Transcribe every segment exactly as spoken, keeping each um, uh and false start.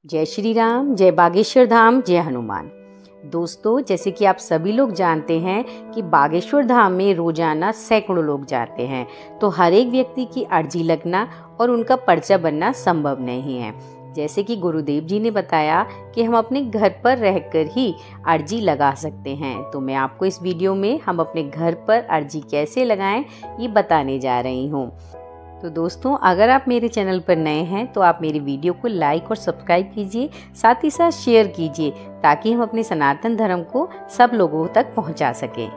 जय श्री राम, जय बागेश्वर धाम, जय हनुमान। दोस्तों, जैसे कि आप सभी लोग जानते हैं कि बागेश्वर धाम में रोजाना सैकड़ों लोग जाते हैं, तो हर एक व्यक्ति की अर्जी लगना और उनका पर्चा बनना संभव नहीं है। जैसे कि गुरुदेव जी ने बताया कि हम अपने घर पर रहकर ही अर्जी लगा सकते हैं, तो मैं आपको इस वीडियो में हम अपने घर पर अर्जी कैसे लगाएं ये बताने जा रही हूँ। तो दोस्तों, अगर आप मेरे चैनल पर नए हैं तो आप मेरी वीडियो को लाइक और सब्सक्राइब कीजिए, साथ ही साथ शेयर कीजिए ताकि हम अपने सनातन धर्म को सब लोगों तक पहुंचा सकें।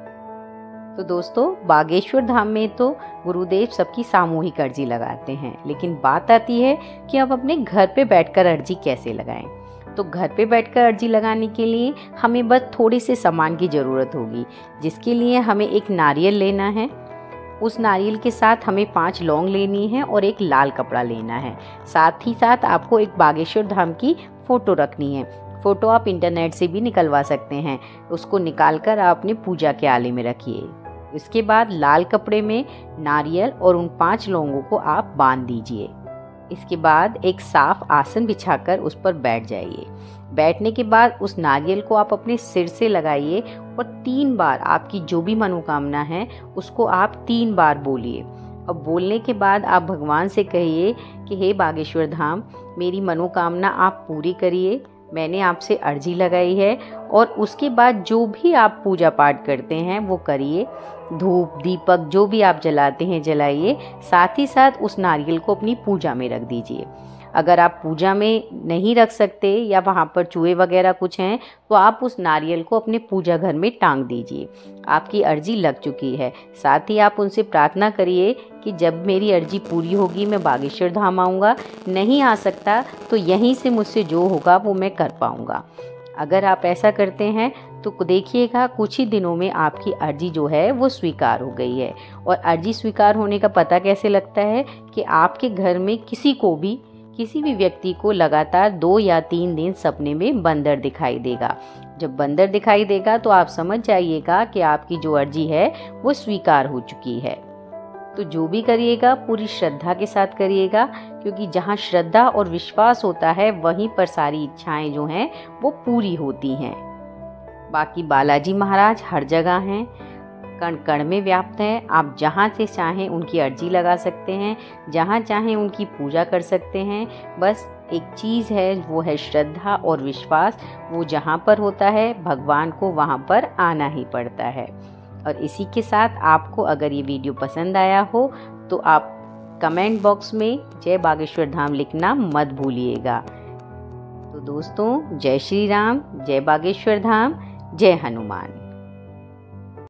तो दोस्तों, बागेश्वर धाम में तो गुरुदेव सबकी सामूहिक अर्जी लगाते हैं, लेकिन बात आती है कि अब अपने घर पे बैठकर अर्जी कैसे लगाएं। तो घर पे बैठकर अर्जी लगाने के लिए हमें बस थोड़े से सामान की ज़रूरत होगी, जिसके लिए हमें एक नारियल लेना है। उस नारियल के साथ हमें पांच लौंग लेनी है और एक लाल कपड़ा लेना है। साथ ही साथ आपको एक बागेश्वर धाम की फ़ोटो रखनी है। फ़ोटो आप इंटरनेट से भी निकलवा सकते हैं। उसको निकालकर आप अपने पूजा के आले में रखिए। इसके बाद लाल कपड़े में नारियल और उन पांच लौंगों को आप बांध दीजिए। इसके बाद एक साफ आसन बिछाकर उस पर बैठ जाइए। बैठने के बाद उस नारियल को आप अपने सिर से लगाइए और तीन बार आपकी जो भी मनोकामना है उसको आप तीन बार बोलिए। अब बोलने के बाद आप भगवान से कहिए कि हे बागेश्वर धाम, मेरी मनोकामना आप पूरी करिए। मैंने आपसे अर्जी लगाई है। और उसके बाद जो भी आप पूजा पाठ करते हैं वो करिए। धूप दीपक जो भी आप जलाते हैं जलाइए। साथ ही साथ उस नारियल को अपनी पूजा में रख दीजिए। अगर आप पूजा में नहीं रख सकते या वहाँ पर चूहे वगैरह कुछ हैं तो आप उस नारियल को अपने पूजा घर में टांग दीजिए। आपकी अर्जी लग चुकी है। साथ ही आप उनसे प्रार्थना करिए कि जब मेरी अर्जी पूरी होगी मैं बागेश्वर धाम आऊँगा। नहीं आ सकता तो यहीं से मुझसे जो होगा वो मैं कर पाऊँगा। अगर आप ऐसा करते हैं तो देखिएगा कुछ ही दिनों में आपकी अर्जी जो है वो स्वीकार हो गई है। और अर्जी स्वीकार होने का पता कैसे लगता है कि आपके घर में किसी को भी किसी भी व्यक्ति को लगातार दो या तीन दिन सपने में बंदर दिखाई देगा। जब बंदर दिखाई देगा तो आप समझ जाइएगा कि आपकी जो अर्जी है वो स्वीकार हो चुकी है। तो जो भी करिएगा पूरी श्रद्धा के साथ करिएगा, क्योंकि जहाँ श्रद्धा और विश्वास होता है वहीं पर सारी इच्छाएं जो हैं वो पूरी होती हैं। बाकी बालाजी महाराज हर जगह हैं, कण कण में व्याप्त हैं। आप जहाँ से चाहें उनकी अर्जी लगा सकते हैं, जहाँ चाहें उनकी पूजा कर सकते हैं। बस एक चीज़ है, वो है श्रद्धा और विश्वास। वो जहाँ पर होता है भगवान को वहाँ पर आना ही पड़ता है। और इसी के साथ आपको अगर ये वीडियो पसंद आया हो तो आप कमेंट बॉक्स में जय बागेश्वर धाम लिखना मत भूलिएगा। तो दोस्तों, जय श्री राम, जय बागेश्वर धाम, जय हनुमान।